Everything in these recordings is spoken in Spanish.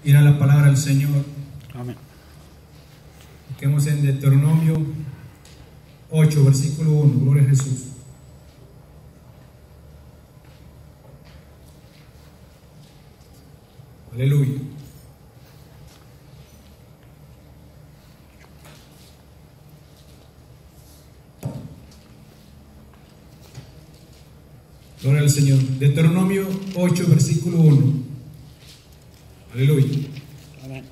ir a la palabra del Señor. Amén. Busquemos en Deuteronomio 8, versículo 1. Gloria a Jesús. Aleluya. Gloria al Señor. Deuteronomio 8, versículo 1. Aleluya. Amén.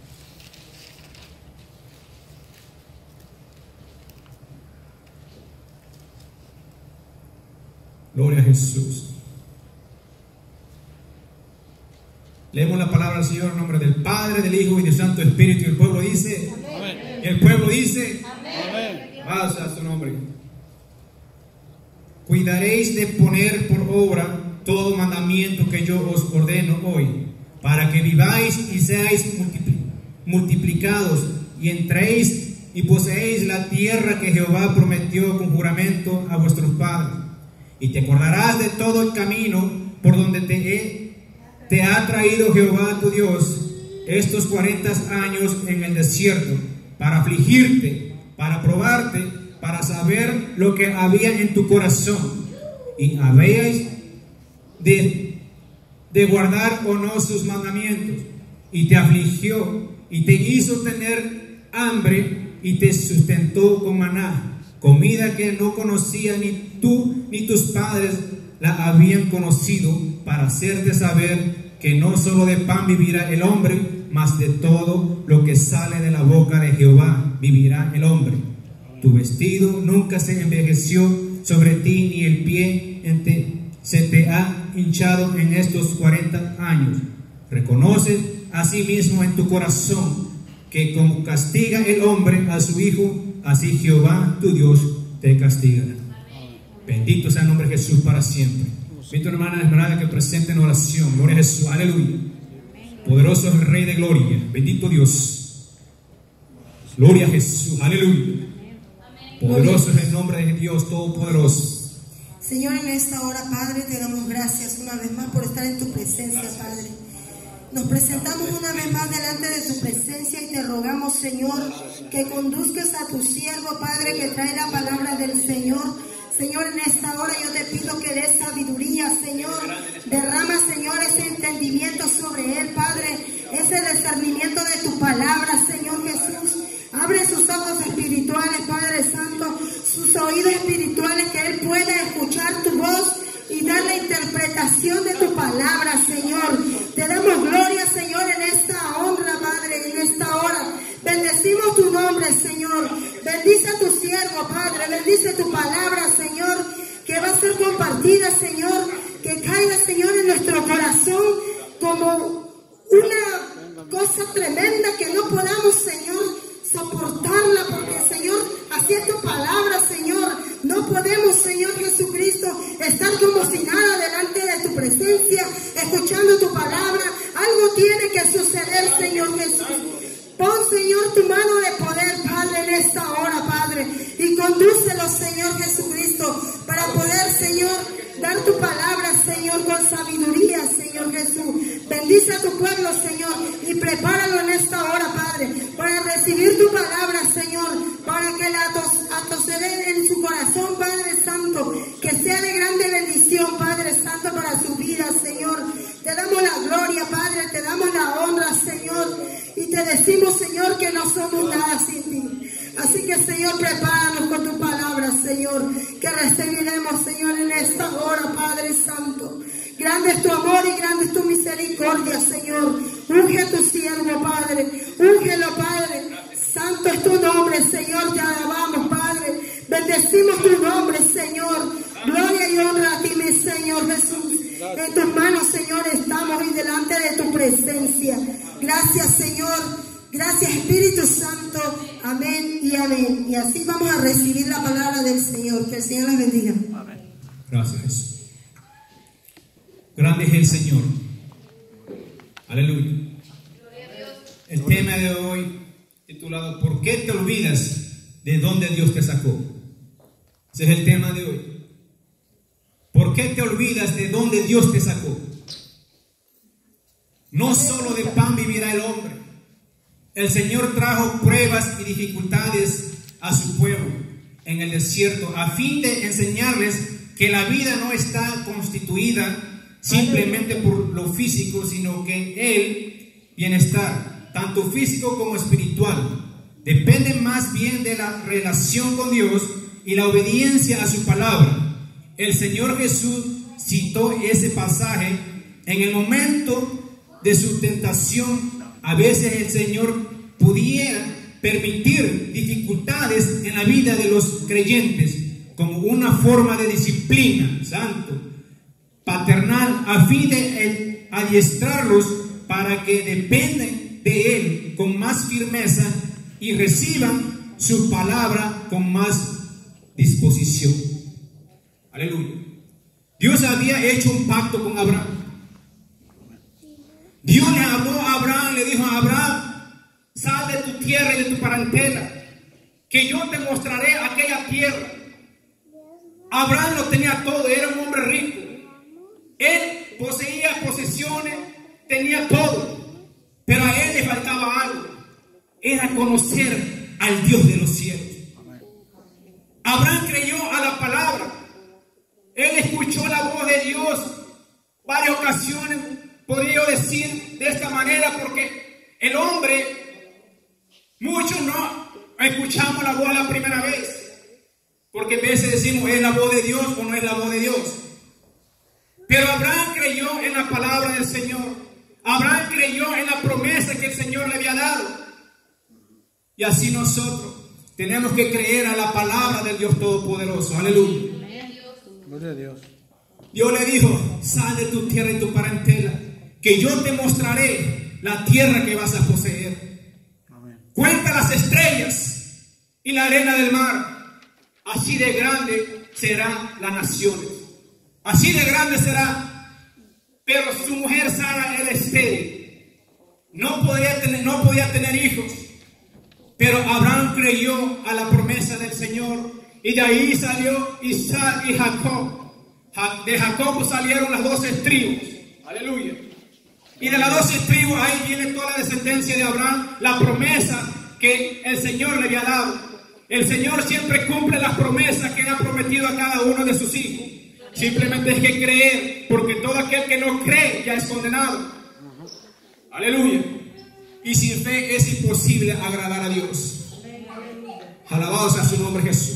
Gloria a Jesús. Leemos la palabra del Señor en nombre del Padre, del Hijo y del Santo Espíritu. Y el pueblo dice, Amén. y el pueblo dice, Amén. paz a su nombre. Cuidaréis de poner por obra todo mandamiento que yo os ordeno hoy, para que viváis y seáis multiplicados y entréis y poseéis la tierra que Jehová prometió con juramento a vuestros padres. Y te acordarás de todo el camino por donde te ha traído Jehová tu Dios estos 40 años en el desierto, para afligirte, para probarte, para saber lo que había en tu corazón, y habéis de guardar o no sus mandamientos. Y te afligió y te hizo tener hambre y te sustentó con maná, comida que no conocía ni tú ni tus padres la habían conocido, para hacerte saber que no solo de pan vivirá el hombre, mas de todo lo que sale de la boca de Jehová vivirá el hombre. Tu vestido nunca se envejeció sobre ti, ni el pie se te ha hinchado en estos 40 años. Reconoces asimismo en tu corazón que como castiga el hombre a su hijo, así Jehová tu Dios te castigará. Bendito sea el nombre de Jesús para siempre. Bendito hermana Esmeralda que presente en oración. Gloria a Jesús, aleluya. Poderoso es el Rey de gloria. Bendito Dios. Gloria a Jesús, aleluya. Poderoso es el nombre de Dios Todopoderoso. Señor, en esta hora, Padre, te damos gracias una vez más por estar en tu presencia, Padre. Nos presentamos una vez más delante de tu presencia y te rogamos, Señor, que conduzcas a tu siervo, Padre, que trae la palabra del Señor. Señor, en esta hora yo te pido que des sabiduría, Señor. Derrama, Señor, ese entendimiento sobre él, Padre, ese discernimiento de tu palabra, Señor Jesús. Abre sus ojos espirituales, Padre Santo, sus oídos espirituales, que él pueda escuchar tu voz y dar la interpretación de tu palabra, Señor. Te damos gloria, Señor, en esta honra, Padre, en esta hora. Bendecimos tu nombre, Señor. Bendice a tu siervo, Padre. Bendice tu palabra, Señor, que va a ser compartida, Señor. Que caiga, Señor, en nuestro corazón como una cosa tremenda que no podamos, Señor, soportarla, porque, Señor, así es tu palabra, Señor. No podemos, Señor Jesucristo, estar como si nada delante de tu presencia, escuchando tu palabra. Algo tiene que suceder, Señor Jesús. Pon, Señor, tu mano de poder, Padre, en esta hora, Padre, y condúcelo, Señor Jesucristo, para poder, Señor, dar tu palabra, Señor, con sabiduría, Señor Jesús. Bendice a tu pueblo, Señor, y prepáralo en esta hora, Padre, para recibir tu palabra, Señor, para que la atosere en su corazón, Padre Santo, que sea de grande bendición, Padre Santo, para su vida, Señor. Te damos la gloria, Padre, te damos la honra, Señor, y te decimos, Señor, que no somos nada sin ti. Así que, Señor, prepáranos con tu palabra, Señor, que recibiremos, Señor, en esta hora, Padre Santo. Grande es tu amor y grande es tu misericordia, Señor. Unge a tu siervo, Padre. Úngelo, Padre. Santo es tu nombre, Señor. Te alabamos, Padre. Bendecimos tu nombre, Señor. Gloria y honra a ti, mi Señor Jesús. En tus manos, Señor, estamos y delante de tu presencia. Gracias, Señor. Gracias, Espíritu Santo. Amén y amén. Y así vamos a recibir la palabra del Señor. Que el Señor les bendiga. Amén. Gracias, Jesús. Grande es el Señor. Aleluya. El tema de hoy titulado ¿Por qué te olvidas de dónde Dios te sacó? Ese es el tema de hoy. ¿Por qué te olvidas de dónde Dios te sacó? No solo de pan vivirá el hombre, el Señor trajo pruebas y dificultades a su pueblo en el desierto a fin de enseñarles que la vida no está constituida simplemente por lo físico, sino que el bienestar, tanto físico como espiritual, depende más bien de la relación con Dios y la obediencia a su palabra. El Señor Jesús citó ese pasaje en el momento de su tentación. A veces el Señor pudiera permitir dificultades en la vida de los creyentes como una forma de disciplina paternal, a fin de adiestrarlos para que dependen de Él con más firmeza y reciban su palabra con más disposición. Aleluya. Dios había hecho un pacto con Abraham. Dios le habló a Abraham, le dijo a Abraham: sal de tu tierra y de tu parentela, que yo te mostraré aquella tierra. Abraham lo tenía todo, era un hombre rico. Él poseía posesiones, tenía todo, pero a él le faltaba algo: era conocer al Dios de los cielos. Abraham creyó a la palabra. Él escuchó la voz de Dios varias ocasiones, podría decir de esta manera, porque el hombre, muchos no escuchamos la voz la primera vez, porque a veces decimos: ¿es la voz de Dios o no es la voz de Dios? Pero Abraham creyó en la palabra del Señor. Abraham creyó en la promesa que el Señor le había dado. Y así nosotros tenemos que creer a la palabra del Dios Todopoderoso. Aleluya. Gloria a Dios. Dios le dijo: sal de tu tierra y tu parentela, que yo te mostraré la tierra que vas a poseer. Amén. Cuenta las estrellas y la arena del mar. Así de grande serán las naciones. Así de grande será. Pero su mujer Sara era estéril. No podía tener hijos. Pero Abraham creyó a la promesa del Señor. Y de ahí salió Isaac y Jacob. De Jacob salieron las 12 tribus. Aleluya. Y de las 12 tribus ahí viene toda la descendencia de Abraham. La promesa que el Señor le había dado. El Señor siempre cumple las promesas que ha prometido a cada uno de sus hijos. Simplemente es que creer, porque todo aquel que no cree ya es condenado. Aleluya. Y sin fe es imposible agradar a Dios. Alabado sea su nombre, Jesús.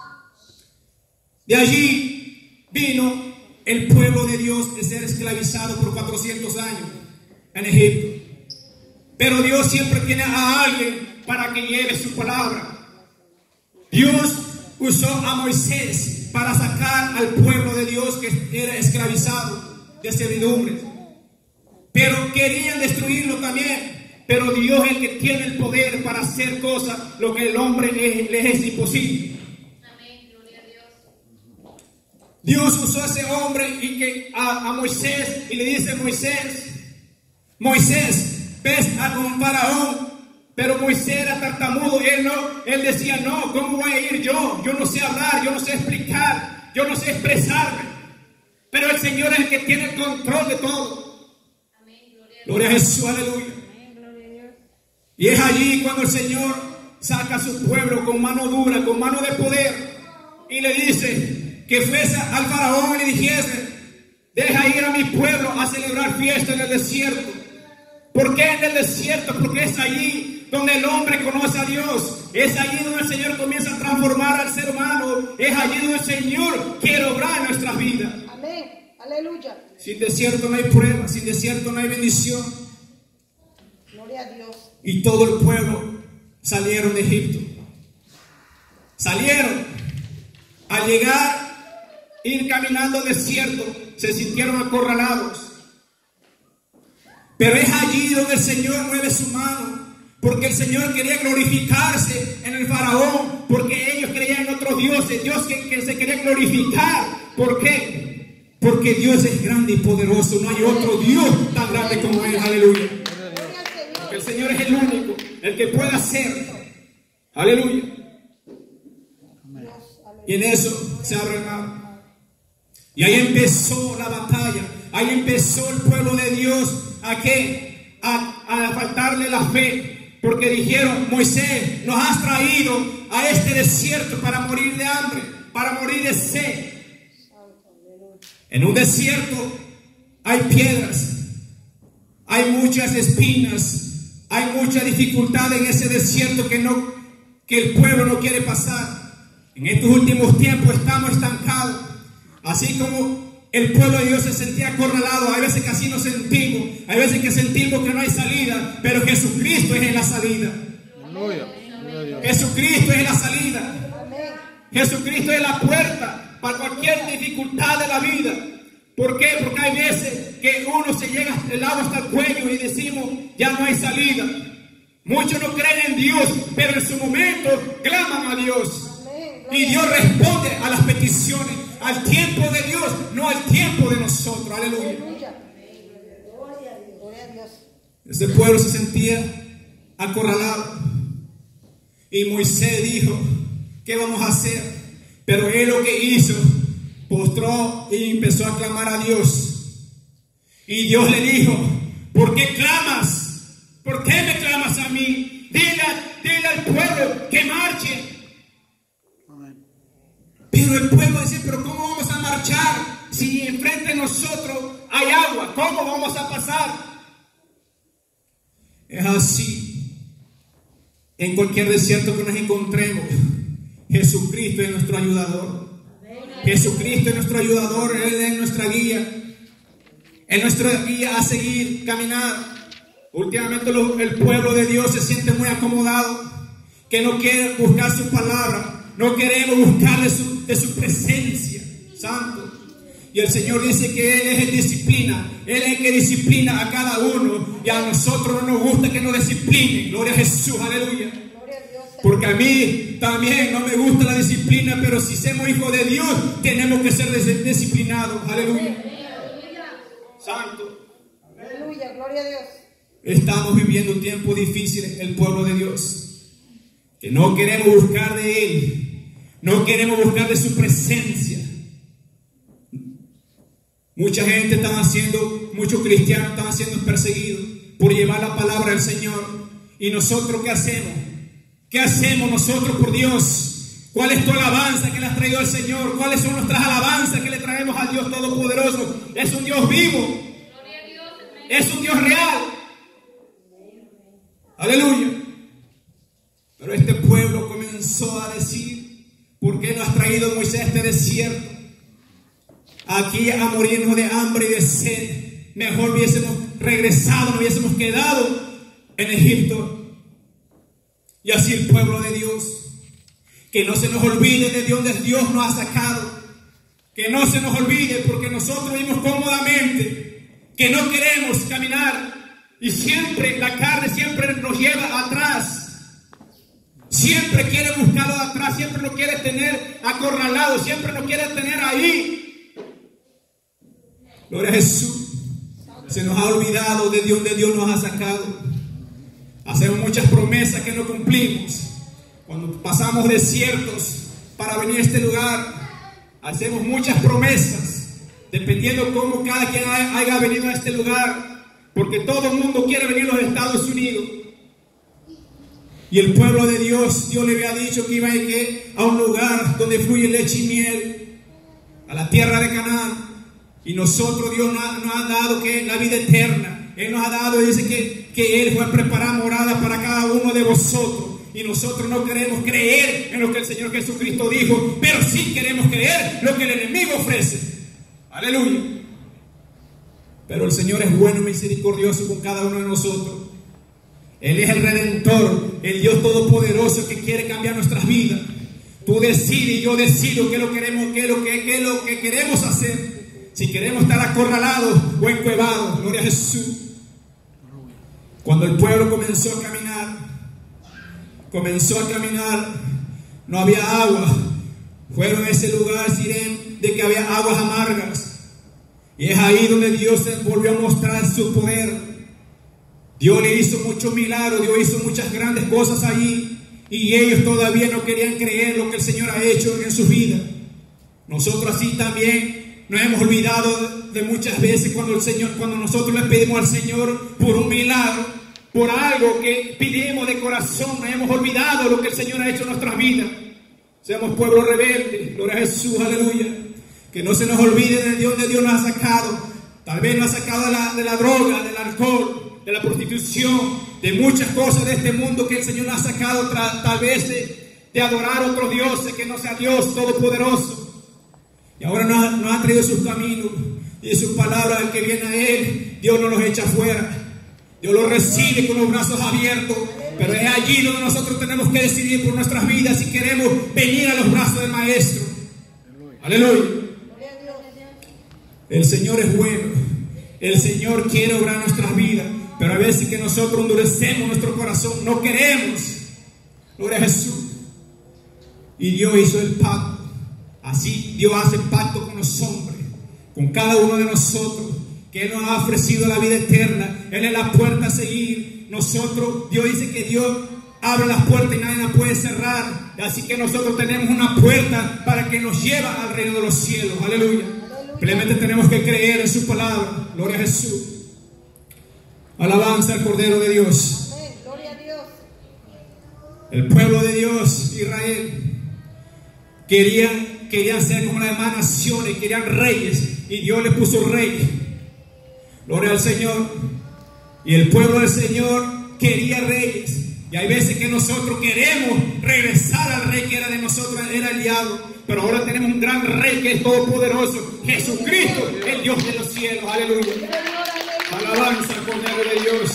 De allí vino el pueblo de Dios de ser esclavizado por 400 años en Egipto. Pero Dios siempre tiene a alguien para que lleve su palabra. Dios usó a Moisés para sacar al pueblo de Dios que era esclavizado de servidumbre. Pero querían destruirlo también. Pero Dios es el que tiene el poder para hacer cosas lo que el hombre le es imposible. Amén, gloria a Dios. Dios usó a ese hombre y a Moisés, y le dice: Moisés, ves a un faraón. Pero Moisés era tartamudo. Él decía: no, ¿cómo voy a ir yo? Yo no sé hablar, yo no sé explicar, yo no sé expresarme. Pero el Señor es el que tiene el control de todo. Amén, gloria a Jesús, aleluya. Y es allí cuando el Señor saca a su pueblo con mano dura, con mano de poder, y le dice que fuese al faraón y le dijese: deja ir a mi pueblo a celebrar fiesta en el desierto. ¿Por qué en el desierto? Porque es allí donde el hombre conoce a Dios. Es allí donde el Señor comienza a transformar al ser humano. Es allí donde el Señor quiere obrar en nuestras vidas. Amén. Aleluya. Sin desierto no hay prueba, sin desierto no hay bendición. Gloria a Dios. Y todo el pueblo salieron de Egipto. Salieron. Al llegar, ir caminando al desierto, se sintieron acorralados. Pero es allí donde el Señor mueve su mano, porque el Señor quería glorificarse en el faraón, porque ellos creían en otros dioses, Dios que se quería glorificar. ¿Por qué? Porque Dios es grande y poderoso, no hay otro Dios tan grande como Él. Aleluya. Porque el Señor es el único, el que puede hacer. Aleluya. Y en eso se abre el mar. Y ahí empezó la batalla. Ahí empezó el pueblo de Dios. ¿A qué? A faltarle la fe. Porque dijeron: Moisés, nos has traído a este desierto para morir de hambre, para morir de sed. En un desierto hay piedras, hay muchas espinas, hay mucha dificultad en ese desierto que el pueblo no quiere pasar. En estos últimos tiempos estamos estancados, así como el pueblo de Dios se sentía acorralado. Hay veces que así nos sentimos, hay veces que sentimos que no hay salida, pero Jesucristo es la salida. Jesucristo es la salida. Jesucristo es la puerta para cualquier dificultad de la vida. ¿Por qué? Porque hay veces que uno se llega el agua hasta el cuello y decimos: ya no hay salida. Muchos no creen en Dios, pero en su momento claman a Dios. Y Dios responde a las peticiones, al tiempo de Dios, no al tiempo de nosotros. Aleluya. Ese pueblo se sentía acorralado. Y Moisés dijo: ¿qué vamos a hacer? Pero él lo que hizo, postró y empezó a clamar a Dios. Y Dios le dijo: ¿por qué clamas? ¿Por qué me clamas a mí? Dile al pueblo que marche. Pero el pueblo dice: pero ¿cómo vamos a marchar si enfrente de nosotros hay agua? ¿Cómo vamos a pasar? Es así. En cualquier desierto que nos encontremos, Jesucristo es nuestro ayudador. Jesucristo es nuestro ayudador. Él es nuestra guía. Es nuestra guía a seguir, caminar. Últimamente el pueblo de Dios se siente muy acomodado, que no quiere buscar su palabra. No queremos buscar de su presencia, santo. Y el Señor dice que Él es el disciplina. Él es el que disciplina a cada uno. Y a nosotros no nos gusta que nos disciplinen. Gloria a Jesús, aleluya. Porque a mí también no me gusta la disciplina, pero si somos hijos de Dios, tenemos que ser disciplinados. Aleluya. Santo. Aleluya, gloria a Dios. Estamos viviendo tiempos difíciles, el pueblo de Dios. Que no queremos buscar de Él, no queremos buscar de su presencia. Mucha gente muchos cristianos están siendo perseguidos por llevar la palabra del Señor. ¿Y nosotros qué hacemos? ¿Qué hacemos nosotros por Dios? ¿Cuál es tu alabanza que le has traído al Señor? ¿Cuáles son nuestras alabanzas que le traemos al Dios Todopoderoso? Es un Dios vivo, es un Dios real. Aleluya. Pero este pueblo comenzó a decir: ¿por qué nos has traído, Moisés, a este desierto? Aquí a morirnos de hambre y de sed. Mejor hubiésemos regresado, no hubiésemos quedado en Egipto. Y así el pueblo de Dios, que no se nos olvide de donde Dios nos ha sacado. Que no se nos olvide, porque nosotros vivimos cómodamente, que no queremos caminar. Y siempre la carne siempre nos lleva atrás. Siempre quiere buscarlo de atrás, siempre lo quiere tener acorralado, siempre lo quiere tener ahí. Gloria a Jesús. Se nos ha olvidado de donde Dios nos ha sacado. Hacemos muchas promesas que no cumplimos. Cuando pasamos desiertos para venir a este lugar, hacemos muchas promesas, dependiendo cómo cada quien haya venido a este lugar, porque todo el mundo quiere venir a los Estados Unidos. Y el pueblo de Dios, Dios le había dicho que iba a ir a un lugar donde fluye leche y miel, a la tierra de Canaán. Y nosotros, Dios nos ha dado que la vida eterna. Él nos ha dado, dice que Él fue a preparar morada para cada uno de vosotros. Y nosotros no queremos creer en lo que el Señor Jesucristo dijo, pero sí queremos creer lo que el enemigo ofrece. Aleluya. Pero el Señor es bueno y misericordioso con cada uno de nosotros. Él es el Redentor, el Dios Todopoderoso que quiere cambiar nuestras vidas. Tú decides y yo decido qué es lo que queremos hacer. Si queremos estar acorralados o encuevados. Gloria a Jesús. Cuando el pueblo comenzó a caminar, no había agua. Fueron a ese lugar, Sirén, de que había aguas amargas. Y es ahí donde Dios se volvió a mostrar su poder. Dios le hizo muchos milagros, Dios hizo muchas grandes cosas allí. Y ellos todavía no querían creer lo que el Señor ha hecho en su vida. Nosotros así también nos hemos olvidado de muchas veces cuando nosotros le pedimos al Señor por un milagro. por algo que pidimos de corazón, nos hemos olvidado lo que el Señor ha hecho en nuestras vidas. Seamos pueblo rebelde, gloria a Jesús, aleluya. Que no se nos olvide de Dios nos ha sacado. Tal vez nos ha sacado de la droga, del alcohol, de la prostitución, de muchas cosas de este mundo que el Señor nos ha sacado, tal vez de adorar a otros dioses que no sea Dios Todopoderoso. Y ahora nos ha traído sus caminos y sus palabras. Al que viene a Él, Dios no los echa fuera. Dios los recibe con los brazos abiertos. Pero es allí donde nosotros tenemos que decidir por nuestras vidas si queremos venir a los brazos del Maestro. Aleluya. El Señor es bueno. El Señor quiere obrar nuestras vidas. Pero a veces que nosotros endurecemos nuestro corazón, no queremos. Gloria a Jesús. Y Dios hizo el pacto. Así Dios hace pacto con los hombres, con cada uno de nosotros, que Él nos ha ofrecido la vida eterna. Él es la puerta a seguir. Nosotros, Dios dice que Dios abre las puertas y nadie las puede cerrar. Así que nosotros tenemos una puerta para que nos lleve al reino de los cielos. Aleluya. Simplemente tenemos que creer en su palabra. Gloria a Jesús. Alabanza al Cordero de Dios. Amén. Gloria a Dios. El pueblo de Dios, Israel, querían ser como las demás naciones, querían reyes, y Dios les puso reyes. Gloria al Señor. Y el pueblo del Señor quería reyes. Y hay veces que nosotros queremos regresar al rey que era de nosotros, era el diablo. Pero ahora tenemos un gran rey que es todopoderoso, Jesucristo, el Dios de los cielos. Aleluya. Alabanza al Cordero de Dios.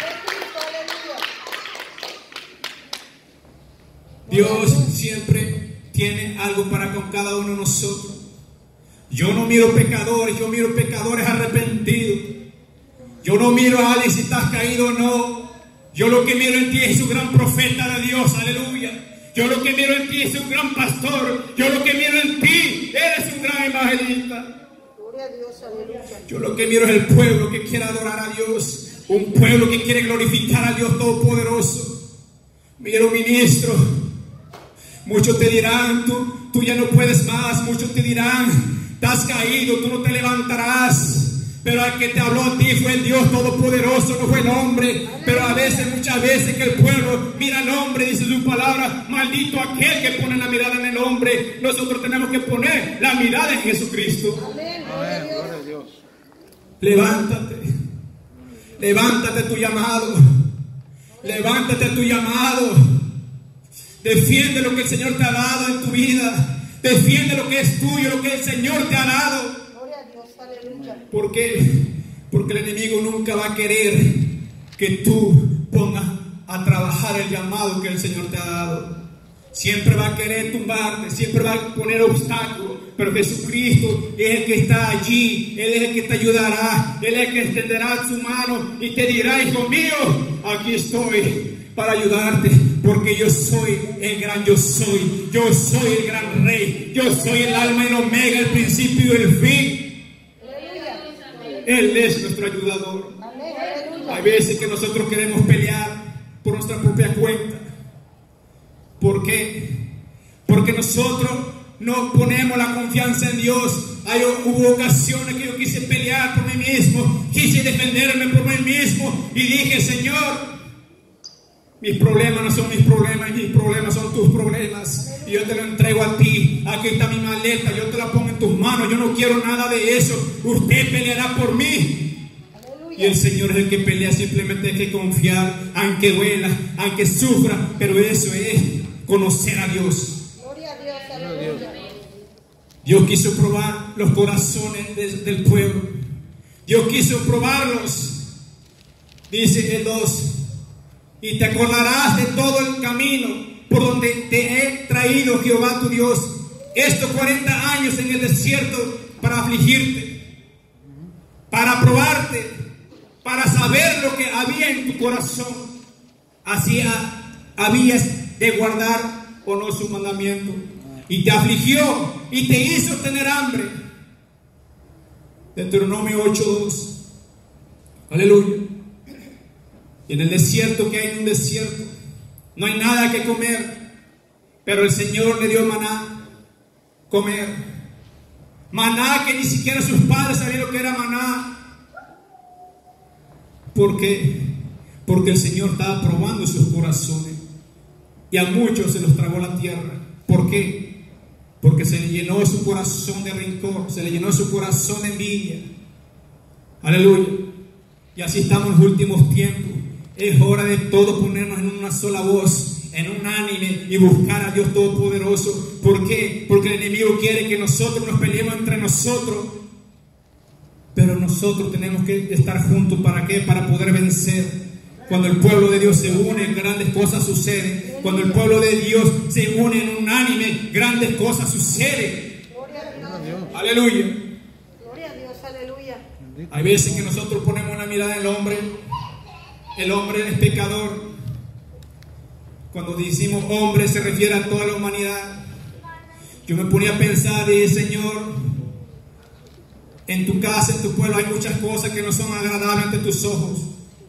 Dios siempre tiene algo para con cada uno de nosotros. Yo no miro pecadores, yo miro pecadores arrepentidos. Yo no miro a alguien si estás caído o no. Yo lo que miro en ti es un gran profeta de Dios, aleluya. Yo lo que miro en ti es un gran pastor. Yo lo que miro en ti, eres un gran evangelista. Gloria a Dios, aleluya. Yo lo que miro es el pueblo que quiere adorar a Dios. Un pueblo que quiere glorificar a Dios Todopoderoso. Miro ministro. Muchos te dirán, tú ya no puedes más. Muchos te dirán, estás caído, tú no te levantarás. Pero el que te habló a ti fue el Dios Todopoderoso, no fue el hombre. Pero a veces, muchas veces que el pueblo mira al hombre, dice su palabra, maldito aquel que pone la mirada en el hombre. Nosotros tenemos que poner la mirada en Jesucristo. Amén. Gloria a Dios. Levántate. Levántate a tu llamado. Levántate a tu llamado. Defiende lo que el Señor te ha dado en tu vida. Defiende lo que es tuyo, lo que el Señor te ha dado. Gloria a Dios, aleluya. ¿Por qué? Porque el enemigo nunca va a querer que tú pongas a trabajar el llamado que el Señor te ha dado. Siempre va a querer tumbarte, siempre va a poner obstáculos. Pero Jesucristo es el que está allí. Él es el que te ayudará. Él es el que extenderá su mano y te dirá, hijo mío, aquí estoy para ayudarte, porque yo soy el gran yo soy. Yo soy el gran rey. Yo soy el alma y el omega, el principio y el fin. Él es nuestro ayudador. Hay veces que nosotros queremos pelear por nuestra propia cuenta. ¿Por qué? Porque nosotros no ponemos la confianza en Dios. Hubo ocasiones que yo quise pelear por mí mismo, quise defenderme por mí mismo y dije, Señor, mis problemas no son mis problemas, mis problemas son tus problemas. Y yo te lo entrego a ti. Aquí está mi maleta, yo te la pongo en tus manos. Yo no quiero nada de eso. Usted peleará por mí. Y el Señor es el que pelea. Simplemente hay que confiar, aunque duela, aunque sufra. Pero eso es conocer a Dios. Gloria a Dios, aleluya. Dios quiso probar los corazones del pueblo. Dios quiso probarlos. Dice el 2. Y te acordarás de todo el camino por donde te he traído, Jehová tu Dios, estos 40 años en el desierto, para afligirte, para probarte, para saber lo que había en tu corazón. Así habías de guardar o no su mandamiento. Y te afligió y te hizo tener hambre. Deuteronomio 8:2. Aleluya. Y en el desierto, que hay en un desierto, no hay nada que comer, pero el Señor le dio maná comer. Maná que ni siquiera sus padres sabían lo que era maná. ¿Por qué? porque el Señor estaba probando sus corazones. Y a muchos se los tragó la tierra. ¿Por qué? Porque se le llenó su corazón de rencor, se le llenó su corazón de envidia. Aleluya. Y así estamos en los últimos tiempos. Es hora de todos ponernos en una sola voz, en un ánime, y buscar a Dios Todopoderoso. ¿Por qué? Porque el enemigo quiere que nosotros nos peleemos entre nosotros. Pero nosotros tenemos que estar juntos. ¿Para qué? Para poder vencer. Cuando el pueblo de Dios se une, grandes cosas suceden. Cuando el pueblo de Dios se une en un ánime, grandes cosas suceden. Aleluya. Gloria a Dios, aleluya. Hay veces que nosotros ponemos una mirada en el hombre. El hombre es pecador. Cuando decimos hombre se refiere a toda la humanidad. Yo me ponía a pensar y dije, Señor, en tu casa, en tu pueblo hay muchas cosas que no son agradables ante tus ojos.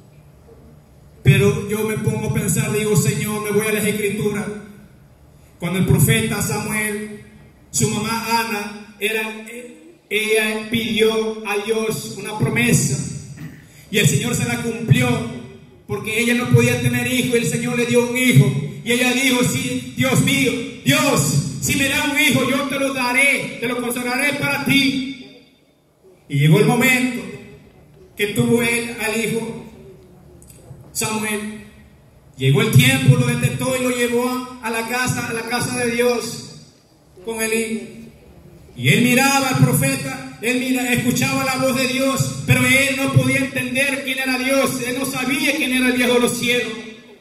Pero yo me pongo a pensar, digo, Señor, me voy a las Escrituras. Cuando el profeta Samuel, su mamá Ana, ella pidió a Dios una promesa y el Señor se la cumplió, porque ella no podía tener hijo y el Señor le dio un hijo. Y ella dijo, sí, Dios mío, Dios, si me da un hijo, yo te lo daré, te lo consagraré para ti. Y llegó el momento que tuvo él al hijo Samuel. Llegó el tiempo, lo detectó y lo llevó a la casa de Dios con Elí. Y él miraba al profeta, escuchaba la voz de Dios, pero él no podía entender quién era Dios. Él no sabía quién era el Dios de los cielos.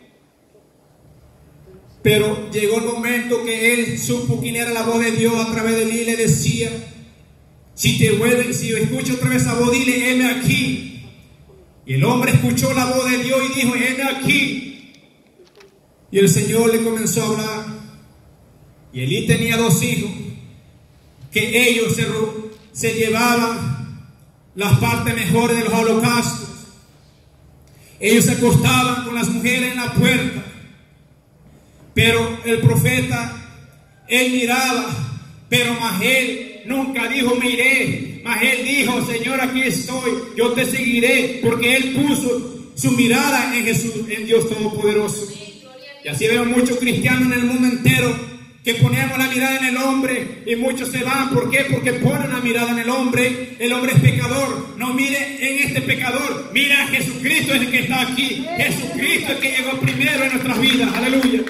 Pero llegó el momento que él supo quién era la voz de Dios a través de Elí y le decía, si escucho otra vez esa voz, dile, heme aquí. Y el hombre escuchó la voz de Dios y dijo, heme aquí. Y el Señor le comenzó a hablar. Y Elí tenía 2 hijos, que ellos se llevaban las partes mejores de los holocaustos. Ellos se acostaban con las mujeres en la puerta. Pero el profeta, él miraba, pero Magel nunca dijo, me iré. Magel dijo, Señor, aquí estoy, yo te seguiré, porque él puso su mirada en Jesús, en Dios Todopoderoso. Y así vemos muchos cristianos en el mundo entero que ponemos la mirada en el hombre y muchos se van. ¿Por qué? Porque ponen la mirada en el hombre. El hombre es pecador. No mire en este pecador, mira a Jesucristo, es el que está aquí. Jesucristo es el que llegó primero en nuestras vidas. Aleluya.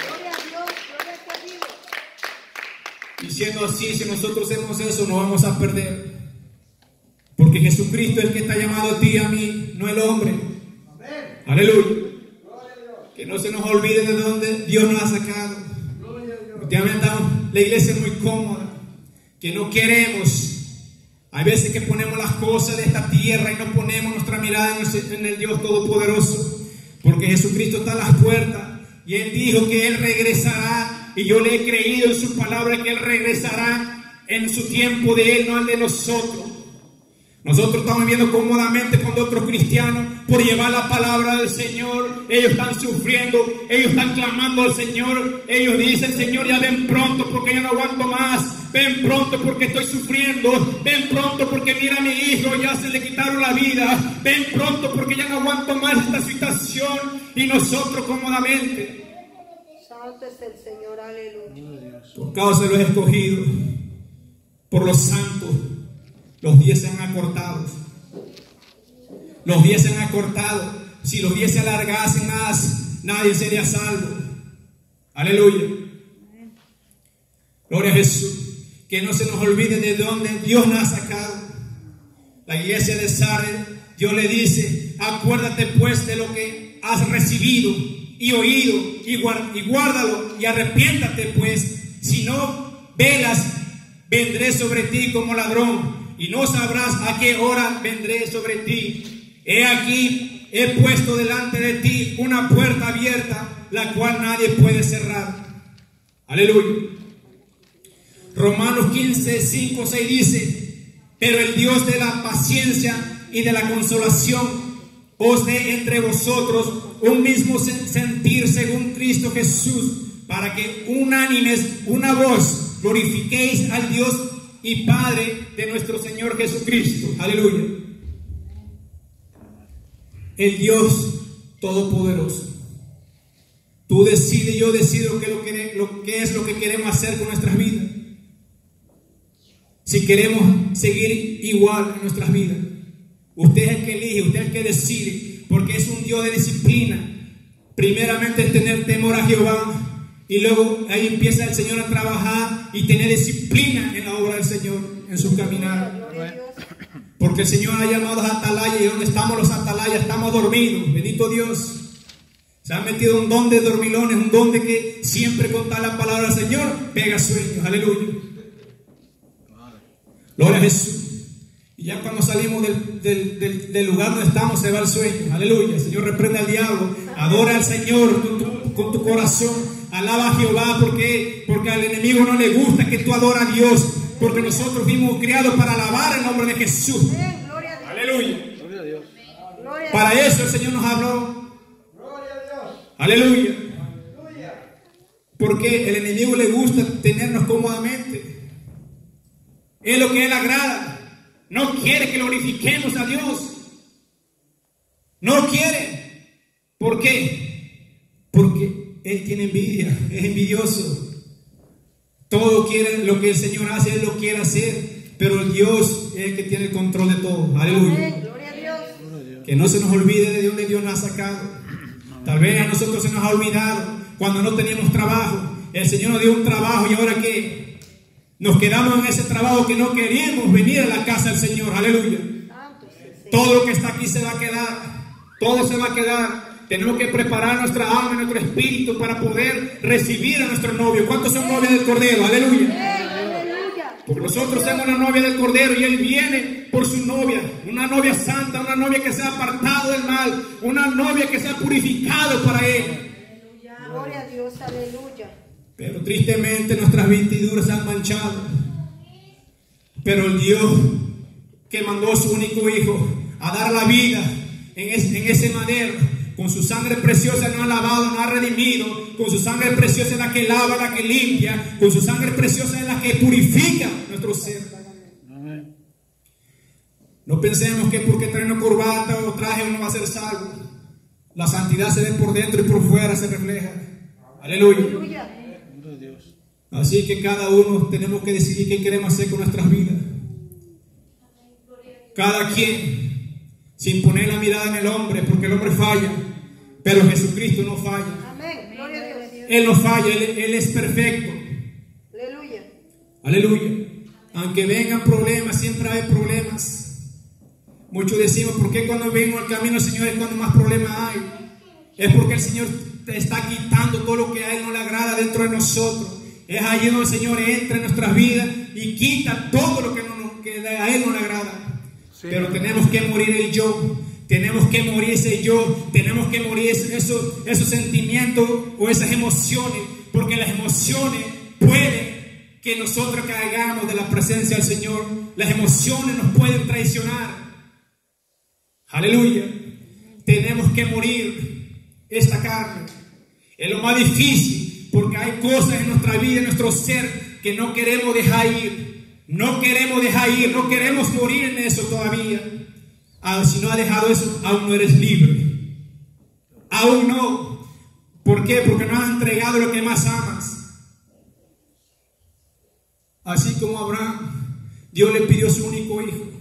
Y siendo así, si nosotros hacemos eso, no vamos a perder. Porque Jesucristo es el que está llamado a ti y a mí, no el hombre. Aleluya. Que no se nos olvide de dónde Dios nos ha sacado. Últimamente la iglesia es muy cómoda, que no queremos. Hay veces que ponemos las cosas de esta tierra y no ponemos nuestra mirada en el Dios Todopoderoso. Porque Jesucristo está a las puertas y Él dijo que Él regresará. Y yo le he creído en su palabra que Él regresará en su tiempo de Él, no el de nosotros. Nosotros estamos viviendo cómodamente con otros cristianos por llevar la palabra del Señor. Ellos están sufriendo, ellos están clamando al Señor. Ellos dicen, Señor, ya ven pronto porque ya no aguanto más. Ven pronto porque estoy sufriendo. Ven pronto porque mira a mi hijo, ya se le quitaron la vida. Ven pronto porque ya no aguanto más esta situación. Y nosotros cómodamente. Santo es el Señor, aleluya. Por causa de los escogidos, por los santos, los días se han acortado. Los días se han acortado. Si los días se alargasen más, nadie sería salvo. Aleluya. Gloria a Jesús. Que no se nos olvide de dónde Dios nos ha sacado. La iglesia de Sardes, Dios le dice, acuérdate pues de lo que has recibido y oído y guárdalo y arrepiéntate pues. Si no velas, vendré sobre ti como ladrón. Y no sabrás a qué hora vendré sobre ti. He aquí, he puesto delante de ti una puerta abierta, la cual nadie puede cerrar. Aleluya. Romanos 15, 5, 6 dice, pero el Dios de la paciencia y de la consolación os dé entre vosotros un mismo sentir según Cristo Jesús, para que unánimes, una voz, glorifiquéis al Dios y Padre de nuestro Señor Jesucristo. Aleluya. El Dios todopoderoso. Tú decides, yo decido qué es lo que queremos hacer con nuestras vidas. Si queremos seguir igual en nuestras vidas. Usted es el que elige, usted es el que decide, porque es un Dios de disciplina. Primeramente es tener temor a Jehová, y luego ahí empieza el Señor a trabajar y tener disciplina en la obra del Señor, en su caminar. Porque el Señor ha llamado a atalayas, y donde estamos los atalayas, estamos dormidos. Bendito Dios. Se ha metido un don de dormilones, un don de que siempre contar la palabra del Señor pega sueños. Aleluya. Gloria a Jesús. Y ya cuando salimos del lugar donde estamos, se va el sueño. Aleluya. El Señor reprende al diablo. Adora al Señor con tu corazón. Alaba a Jehová, porque al enemigo no le gusta que tú adoras a Dios. Porque nosotros fuimos criados para alabar el nombre de Jesús. Aleluya. Para eso el Señor nos habló. Aleluya. Porque el enemigo le gusta tenernos cómodamente. Es lo que él agrada. No quiere que glorifiquemos a Dios. No quiere. ¿Por qué? Porque él tiene envidia. Es envidioso. Todo quiere, lo que el Señor hace, él lo quiere hacer. Pero el Dios es el que tiene el control de todo. Aleluya. Gloria a Dios. Que no se nos olvide de dónde Dios nos ha sacado. Tal vez a nosotros se nos ha olvidado cuando no teníamos trabajo. El Señor nos dio un trabajo, y ahora que nos quedamos en ese trabajo que no queríamos venir a la casa del Señor. Aleluya. Todo lo que está aquí se va a quedar. Todo se va a quedar. Tenemos que preparar nuestra alma y nuestro espíritu para poder recibir a nuestro novio. ¿Cuántos son novias del Cordero? Aleluya. Porque nosotros somos una novia del Cordero, y Él viene por su novia, una novia santa, una novia que se ha apartado del mal, una novia que se ha purificado para Él. Gloria a Dios, aleluya. Pero tristemente nuestras vestiduras se han manchado. Pero el Dios que mandó a su único Hijo a dar la vida en ese madero, con su sangre preciosa nos ha lavado, nos ha redimido. Con su sangre preciosa es la que lava, la que limpia. Con su sangre preciosa es la que purifica nuestro ser. Amén. No pensemos que porque trae una corbata o traje uno va a ser salvo. La santidad se ve por dentro y por fuera se refleja. Aleluya. Así que cada uno tenemos que decidir qué queremos hacer con nuestras vidas. Cada quien, sin poner la mirada en el hombre, porque el hombre falla. Pero Jesucristo no falla. Amén. Gloria a Dios. Él no falla, Él es perfecto. Aleluya. Aleluya. Aunque vengan problemas, siempre hay problemas. Muchos decimos, ¿por qué cuando vengo al camino del Señor es cuando más problemas hay? Es porque el Señor te está quitando todo lo que a Él no le agrada dentro de nosotros. Es allí donde el Señor entra en nuestras vidas y quita todo lo que a Él no le agrada. Sí. Pero tenemos que morir el yo. Tenemos que morir ese yo, tenemos que morir esos sentimientos o esas emociones, porque las emociones pueden que nosotros caigamos de la presencia del Señor. Las emociones nos pueden traicionar. Aleluya. Tenemos que morir esta carne. Es lo más difícil, porque hay cosas en nuestra vida, en nuestro ser, que no queremos dejar ir. No queremos dejar ir, no queremos morir en eso todavía. Si no has dejado eso, aún no eres libre. Aún no. ¿Por qué? Porque no has entregado lo que más amas. Así como Abraham, Dios le pidió su único hijo.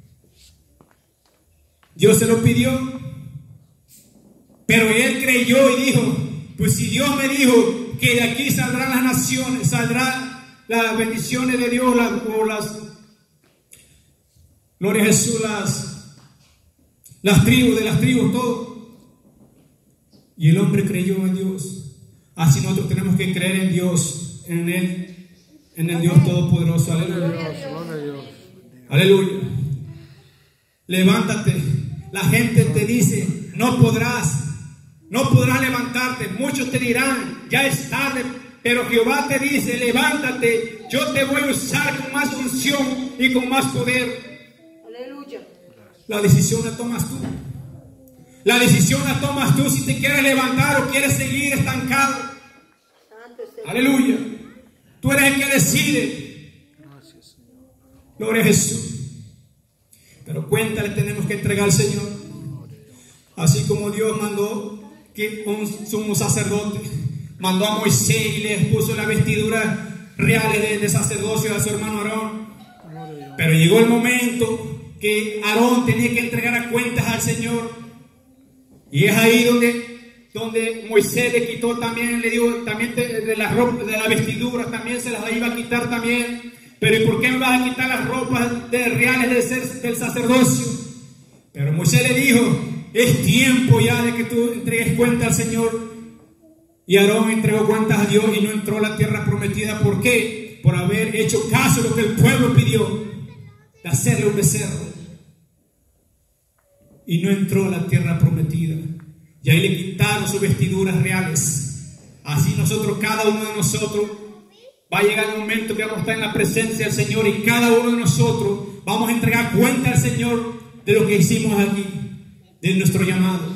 Dios se lo pidió. Pero él creyó y dijo, pues si Dios me dijo que de aquí saldrán las naciones, saldrán las bendiciones de Dios, gloria a Jesús, las tribus, todo. Y el hombre creyó en Dios. Así nosotros tenemos que creer en Dios, en el Dios Todopoderoso. Aleluya. Aleluya. Levántate. La gente te dice, no podrás levantarte. Muchos te dirán, ya es tarde. Pero Jehová te dice, levántate. Yo te voy a usar con más unción y con más poder. La decisión la tomas tú. La decisión la tomas tú si te quieres levantar o quieres seguir estancado. Aleluya. Tú eres el que decide. Gloria a Jesús. Pero cuenta le tenemos que entregar al Señor. Así como Dios mandó que un sumo sacerdote, mandó a Moisés y le puso la vestidura real de sacerdocio a su hermano Aarón. Pero llegó el momento que Aarón tenía que entregar cuentas al Señor. Y es ahí donde Moisés le quitó también, le dijo también de las ropas, de las vestiduras, también se las iba a quitar también. Pero ¿y por qué me vas a quitar las ropas reales del sacerdocio? Pero Moisés le dijo: es tiempo ya de que tú entregues cuenta al Señor. Y Aarón entregó cuentas a Dios y no entró a la tierra prometida. ¿Por qué? Por haber hecho caso a lo que el pueblo pidió, de hacerle un becerro. Y no entró a la tierra prometida. Y ahí le quitaron sus vestiduras reales. Así nosotros, cada uno de nosotros, va a llegar el momento que vamos a estar en la presencia del Señor, y cada uno de nosotros vamos a entregar cuenta al Señor de lo que hicimos aquí, de nuestro llamado.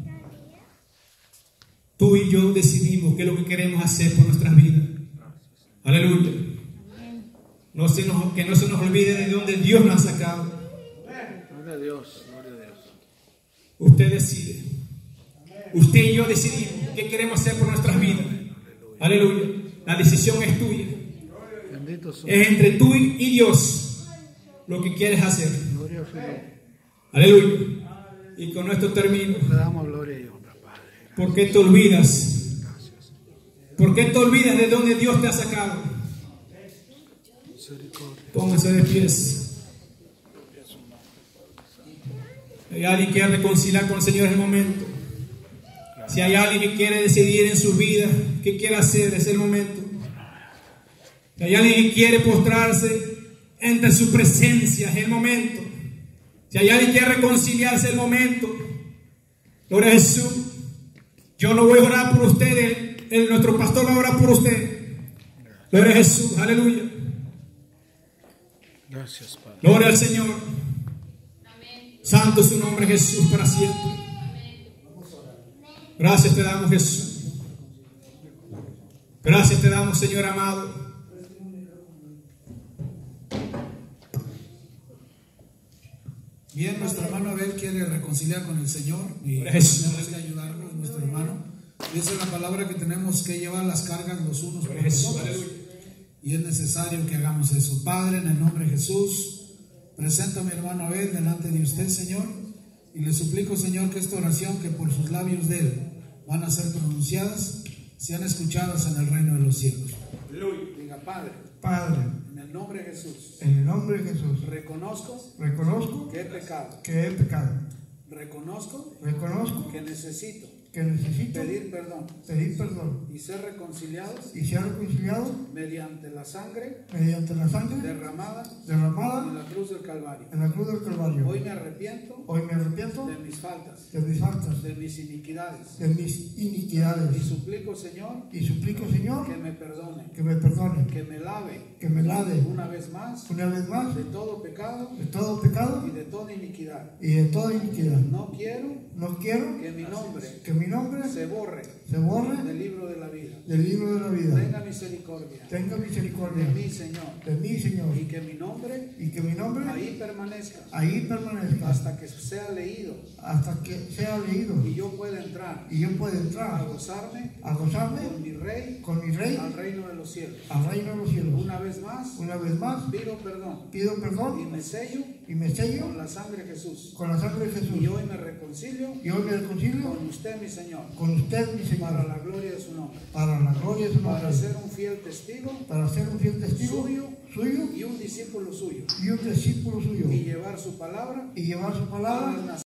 Tú y yo decidimos qué es lo que queremos hacer por nuestras vidas. Aleluya. Que no se nos olvide de dónde Dios nos ha sacado. Gloria a Dios, gloria a Dios. Usted decide. Usted y yo decidimos qué queremos hacer por nuestras vidas. Aleluya. La decisión es tuya. Es entre tú y Dios lo que quieres hacer. Gloria a Dios. Aleluya. Y con esto termino. Le damos gloria y honra, Padre. ¿Por qué te olvidas? ¿Por qué te olvidas de dónde Dios te ha sacado? Póngase de pies. Hay alguien que quiere reconciliar con el Señor en el momento. Si hay alguien que quiere decidir en su vida qué quiere hacer, es el momento. Si hay alguien que quiere postrarse entre su presencia, es el momento. Si hay alguien que quiere reconciliarse, es el momento. Gloria a Jesús. Yo no voy a orar por usted, nuestro pastor va a orar por usted. Gloria a Jesús, aleluya. Gracias, Padre. Gloria al Señor. Santo es su nombre, Jesús, para siempre. Gracias te damos, Jesús. Gracias te damos, Señor amado. Bien, nuestro hermano Abel quiere reconciliar con el Señor y Jesús. tenemos que ayudarlo, nuestro hermano. Dice la palabra que tenemos que llevar las cargas los unos por los otros. Y es necesario que hagamos eso. Padre, en el nombre de Jesús, presento a mi hermano Abel delante de usted, Señor, y le suplico, Señor, que esta oración que por sus labios de él van a ser pronunciadas, sean escuchadas en el reino de los cielos. Diga, Padre, Padre, en el nombre de Jesús, en el nombre de Jesús, reconozco que he pecado. Reconozco que necesito pedir perdón y ser reconciliados mediante la sangre derramada en la cruz del Calvario. Hoy me arrepiento de mis faltas, de mis iniquidades, y suplico, Señor, que me perdone, que me lave una vez más de todo pecado y de toda iniquidad. No quiero que mi nombre se borre del libro de la vida. Tenga misericordia de mí, Señor, y que mi nombre ahí permanezca hasta que sea leído y yo pueda entrar a gozarme con mi Rey al reino de los cielos. Una vez más pido perdón y me sello con la sangre de Jesús. Y hoy me reconcilio con usted, mi Señor, para la gloria de su nombre, para ser un fiel testigo suyo y un discípulo suyo, y llevar su palabra a las naciones.